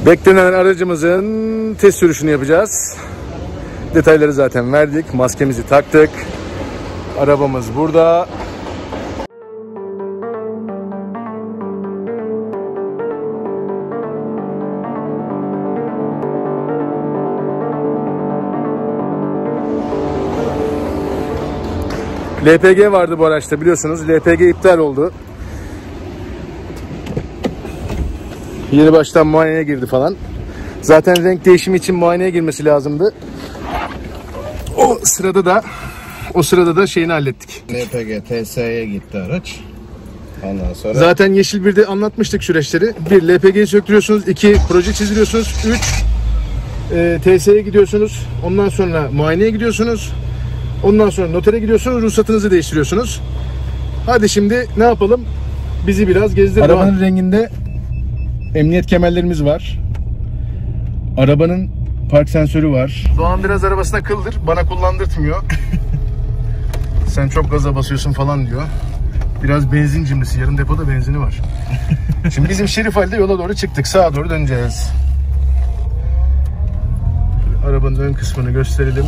Beklenen aracımızın test sürüşünü yapacağız. Detayları zaten verdik. Maskemizi taktık. Arabamız burada. LPG vardı bu araçta, biliyorsunuz. LPG iptal oldu. Yeni baştan muayeneye girdi falan. Zaten renk değişimi için muayeneye girmesi lazımdı. O sırada da şeyini hallettik. LPG TSE'ye gitti araç. Ondan sonra Zaten Yeşil 1'de anlatmıştık süreçleri. 1. LPG'yi söktürüyorsunuz. 2. Proje çizdiriyorsunuz. 3. TSE'ye gidiyorsunuz. Ondan sonra muayeneye gidiyorsunuz. Ondan sonra notere gidiyorsunuz. Ruhsatınızı değiştiriyorsunuz. Hadi şimdi ne yapalım? Bizi biraz gezdir. Arabanın renginde emniyet kemerlerimiz var. Arabanın park sensörü var. Doğan biraz arabasına kıldır. Bana kullandırtmıyor. Sen çok gaza basıyorsun falan diyor. Biraz benzin cimrisi. Yarım depoda benzini var. Şimdi bizim Şerif Ali'de yola doğru çıktık. Sağa doğru döneceğiz. Arabanın ön kısmını gösterelim.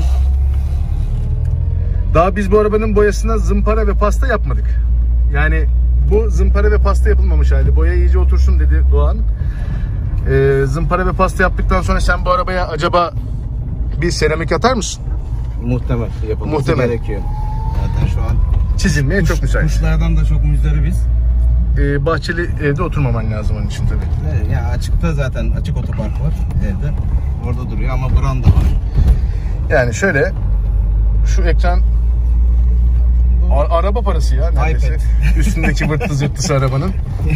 Daha biz bu arabanın boyasına zımpara ve pasta yapmadık. Yani bu zımpara ve pasta yapılmamış hali. Boya iyice otursun dedi Doğan. Zımpara ve pasta yaptıktan sonra sen bu arabaya acaba bir seramik atar mısın? muhtemel yapılması gerekiyor. Zaten şu an çizilmeye çok müsait. Kuşlardan da çok müzdaribiz. Bahçeli evde oturmaman lazım onun için tabii. Evet, ya açıkta zaten açık otopark var evde. Orada duruyor ama branda var. Yani şöyle şu ekran araba parası ya neredeyse. Üstündeki vırtlı zırtlısı arabanın.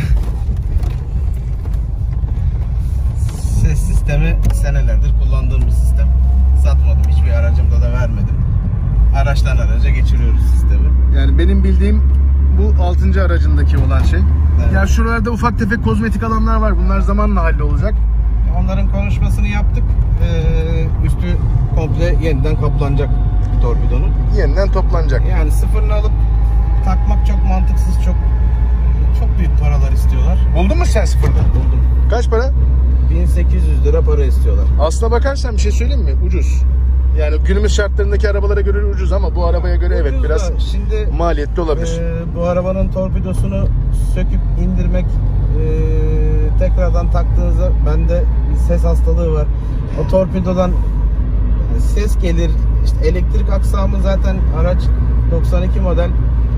Ses sistemi senelerdir kullandığım bir sistem. Satmadım, hiçbir aracımda da vermedim. Araçtan araca geçiriyoruz sistemi. Yani benim bildiğim bu 6. aracındaki olan şey. Evet. Ya şuralarda ufak tefek kozmetik alanlar var. Bunlar zamanla hallolacak. Onların konuşmasını yaptık. Üstü komple yeniden kaplanacak torpidonun. Yeniden toplanacak. Yani sıfırını alıp takmak çok mantıksız, çok büyük paralar istiyorlar. Buldun mu sen sıfırda? Buldum. Kaç para? 1800 lira para istiyorlar. Aslına bakarsan bir şey söyleyeyim mi? Ucuz. Yani günümüz şartlarındaki arabalara göre ucuz ama bu arabaya göre evet Ucuz biraz da, şimdi maliyetli olabilir. Bu arabanın torpidosunu söküp indirmek, tekrardan taktığınızda bende bir ses hastalığı var. O torpidodan ses gelir. İşte elektrik aksamı zaten araç 92 model.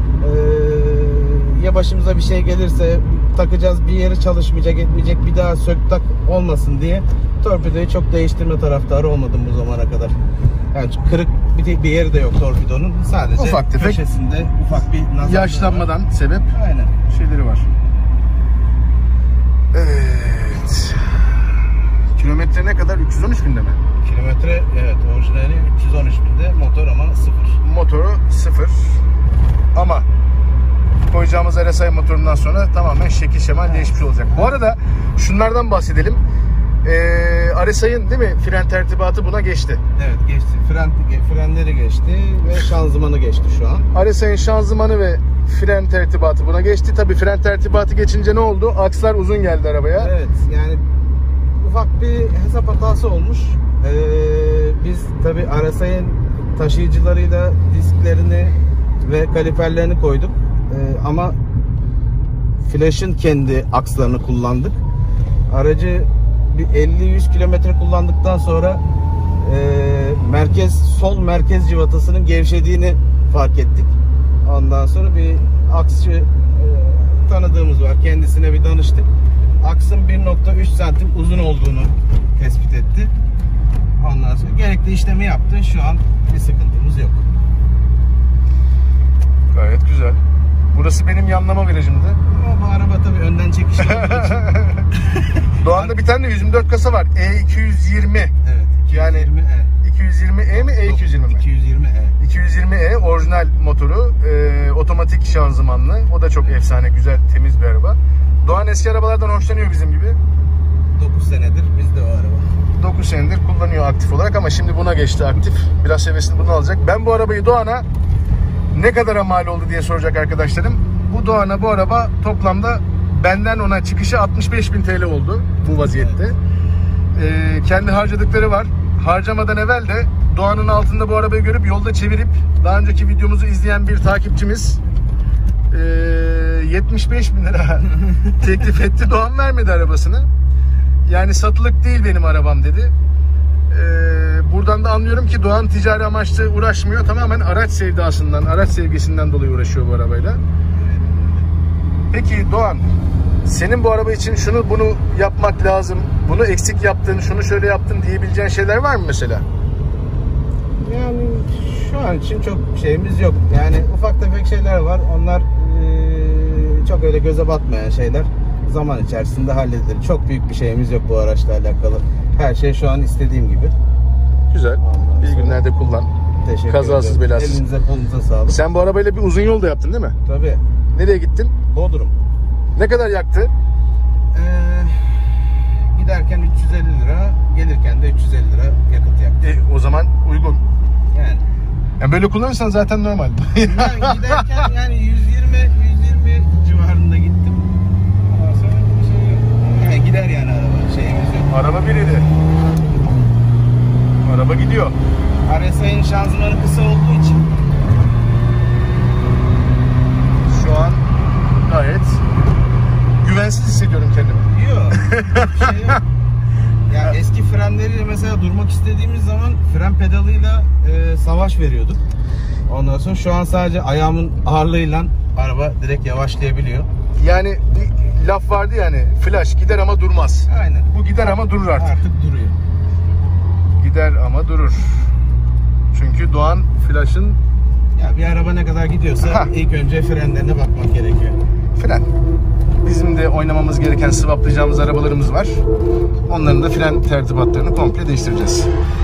Ya başımıza bir şey gelirse takacağız, bir yeri çalışmayacak etmeyecek, bir daha sök tak olmasın diye torpidoyu çok değiştirme taraftarı olmadım bu zamana kadar. Yani kırık bir yeri de yok torpidonun, sadece ufak tefek köşesinde ufak bir nazar yaşlanmadan var. Sebep Aynen şeyleri var. Evet. Kilometre ne kadar? 313 binde mi? Kilometre evet, orijinali 313 binde, motor ama 0. Motoru 0 ama koyacağımız RSI motorundan sonra tamamen şekil şemal değişmiş olacak. Bu arada şunlardan bahsedelim. RSI'nin değil mi fren tertibatı buna geçti. Evet geçti. Frenleri geçti ve şanzımanı geçti şu an. RSI'nin şanzımanı ve fren tertibatı buna geçti. Tabii fren tertibatı geçince ne oldu? Akslar uzun geldi arabaya. Evet yani ufak bir hesap hatası olmuş. Biz tabii RSI'nin taşıyıcılarıyla disklerini ve kaliperlerini koyduk. Ama Flash'ın kendi akslarını kullandık. Aracı bir 50-100 kilometre kullandıktan sonra sol merkez civatasının gevşediğini fark ettik. Ondan sonra bir aksçı tanıdığımız var. Kendisine bir danıştık. Aksın 1.3 santim uzun olduğunu tespit etti. Ondan sonra gerekli işlemi yaptı. Şu an bir sıkıntımız yok. Gayet güzel. Burası benim yanlama virajımdı. Ama bu araba tabii önden çekişli olduğu için. Doğan'da bir tane de 124 kasa var. E220. Evet. 220E. Yani 220E mi? E220 mi? 220E. 220E orijinal motoru. Otomatik şanzımanlı. O da çok efsane, güzel, temiz bir araba. Doğan eski arabalardan hoşlanıyor bizim gibi. 9 senedir bizde o araba. 9 senedir kullanıyor aktif olarak ama şimdi buna geçti aktif. Biraz hevesini bunu alacak. Ben bu arabayı Doğan'a ne kadara mal oldu diye soracak arkadaşlarım. Bu Doğan'a bu araba toplamda benden ona çıkışı 65.000 TL oldu bu vaziyette. kendi harcadıkları var. Harcamadan evvel de Doğan'ın altında bu arabayı görüp yolda çevirip daha önceki videomuzu izleyen bir takipçimiz 75.000 lira teklif etti. Doğan vermedi arabasını. Yani satılık değil benim arabam dedi. Buradan da anlıyorum ki Doğan ticari amaçlı uğraşmıyor. Tamamen araç sevdasından, araç sevgisinden dolayı uğraşıyor bu arabayla. Peki Doğan, senin bu araba için şunu bunu yapmak lazım, bunu eksik yaptın, şunu şöyle yaptın diyebileceğin şeyler var mı mesela? Yani şu an için çok şeyimiz yok. Yani ufak tefek şeyler var. Onlar çok öyle göze batmayan şeyler. Zaman içerisinde halledilir. Çok büyük bir şeyimiz yok bu araçla alakalı. Her şey şu an istediğim gibi. Güzel. İyi günlerde kullan. Teşekkür Kazasız ederim. belasız. Elinize kolunuza sağlık. Sen bu arabayla bir uzun yol da yaptın değil mi? Tabii. Nereye gittin? Bodrum. Ne kadar yaktı? Giderken 350 lira, gelirken de 350 lira yakıt yaktı. O zaman uygun. Yani böyle kullanırsan zaten normal. ben giderken yani 120 civarında gittim. Ondan sonra bir şey yok. Yani gider yani araba. Şeyimiz yok. Araba biriydi. Araba gidiyor. RSI'nin şanzımanı kısa olduğu için Şu an gayet güvensiz hissediyorum kendimi. yok. Bir şey yok. Ya eski frenleriyle mesela durmak istediğimiz zaman fren pedalıyla savaş veriyorduk. Ondan sonra şu an sadece ayağımın ağırlığıyla araba direkt yavaşlayabiliyor. Yani bir laf vardı yani, flash gider ama durmaz. Aynen. Bu gider ama durur artık. Artık duruyor. Gider ama durur. Çünkü Doğan flash'ın Ya bir araba ne kadar gidiyorsa ilk önce frenlerine bakmak gerekiyor. fren. Bizim de oynamamız gereken, swaplayacağımız arabalarımız var. Onların da fren tertibatlarını komple değiştireceğiz.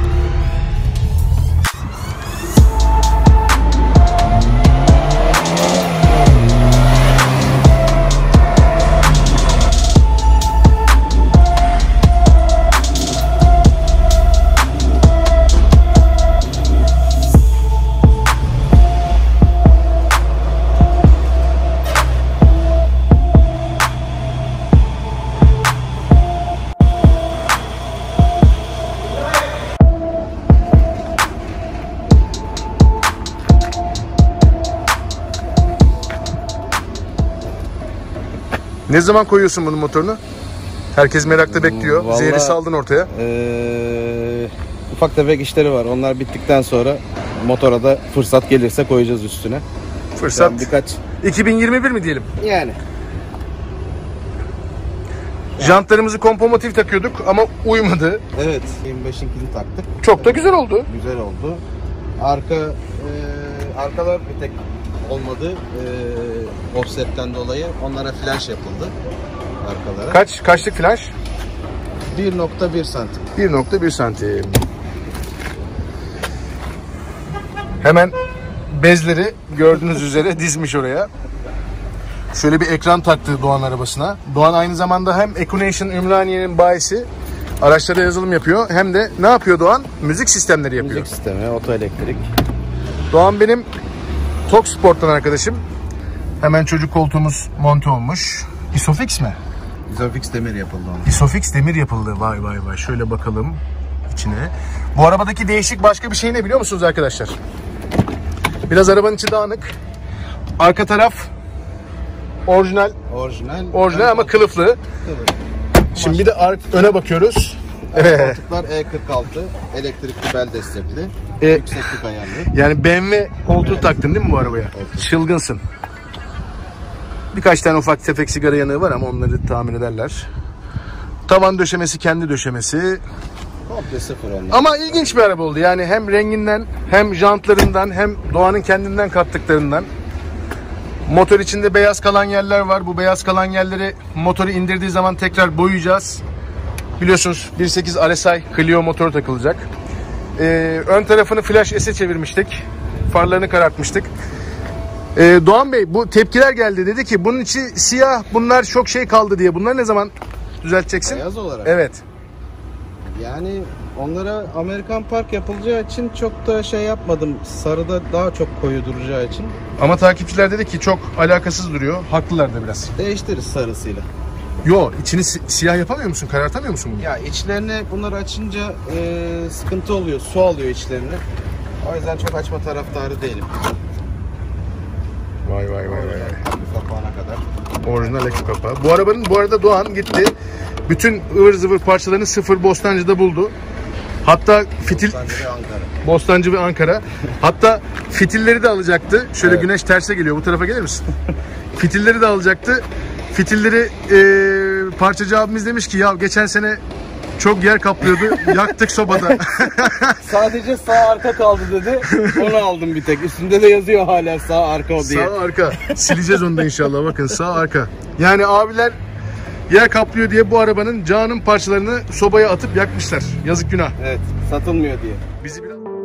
Ne zaman koyuyorsun bunun motorunu? Herkes merakla bekliyor. Vallahi, Zehri saldın ortaya. Ufak tefek işleri var. Onlar bittikten sonra motora da fırsat gelirse koyacağız üstüne. Fırsat. Birkaç 2021 mi diyelim? yani. Jantlarımızı kompomotif takıyorduk ama uymadı. Evet. 25'inkini taktık. Çok da güzel oldu. Güzel oldu. Arkalar bir tek olmadı. Offset'ten dolayı onlara flash yapıldı. Arkalara. Kaçlık flash? 1.1 santim. 1.1 santim. Hemen bezleri gördüğünüz üzere dizmiş oraya. Şöyle bir ekran taktı Doğan arabasına. Doğan aynı zamanda hem Econation Ümraniye'nin bayisi, araçlara yazılım yapıyor, hem de ne yapıyor Doğan? Müzik sistemleri yapıyor. Müzik sistemi, otoelektrik. Doğan benim Tok Sport'tan arkadaşım. Hemen çocuk koltuğumuz monte olmuş. Isofix mi? Isofix demir yapıldı onun. Isofix demir yapıldı. Vay vay vay. Şöyle bakalım içine. Bu arabadaki değişik başka bir şey ne biliyor musunuz arkadaşlar? Biraz arabanın içi dağınık. Arka taraf orijinal ama kılıflı. Şimdi bir de öne bakıyoruz. Evet. Koltuklar E46 elektrikli bel destekli. Yükseklik ayarlı. Yani BMW koltuğu taktın değil mi bu arabaya? Evet. Çılgınsın. Birkaç tane ufak tefek sigara yanığı var ama onları tahmin ederler. Tavan döşemesi kendi döşemesi. Komple sıfır onlar. Ama ilginç bir araba oldu. Yani hem renginden, hem jantlarından, hem Doğan'ın kendinden kattıklarından. Motor içinde beyaz kalan yerler var. Bu beyaz kalan yerleri motoru indirdiği zaman tekrar boyayacağız. Biliyorsunuz 1.8 RSI Clio motoru takılacak. Ön tarafını Flash S'e çevirmiştik. Farlarını karartmıştık. Doğan Bey, bu tepkiler geldi. Dedi ki bunun içi siyah, bunlar çok şey kaldı diye. Bunları ne zaman düzelteceksin? Beyaz olarak. Evet. Yani onlara Amerikan Park yapılacağı için çok da şey yapmadım. Sarıda daha çok koyu duracağı için. Ama takipçiler dedi ki çok alakasız duruyor. Haklılar da biraz. Değiştiririz sarısıyla. Yo, içini siyah yapamıyor musun? Karartamıyor musun bunu? Ya içlerini bunları açınca sıkıntı oluyor. Su alıyor içlerini. O yüzden çok açma taraftarı değilim. Vay. Kapağına kadar. Orijinal ekip kapağı. Bu arabanın bu arada Doğan gitti. Bütün ıvır zıvır parçalarını sıfır Bostancı'da buldu. Hatta fitil... Bostancı ve Ankara. Hatta fitilleri de alacaktı. Şöyle evet. Güneş terse geliyor. Bu tarafa gelir misin? Fitilleri de alacaktı. Fitilleri parçacı abimiz demiş ki ya geçen sene çok yer kaplıyordu. Yaktık sobada. Sadece sağ arka kaldı dedi. Onu aldım bir tek. Üstünde de yazıyor hala sağ arka o diye. Sağ arka. Sileceğiz onu da inşallah. Bakın sağ arka. Yani abiler yer kaplıyor diye bu arabanın canın parçalarını sobaya atıp yakmışlar. Yazık günah. Evet. Satılmıyor diye. Bizi biraz...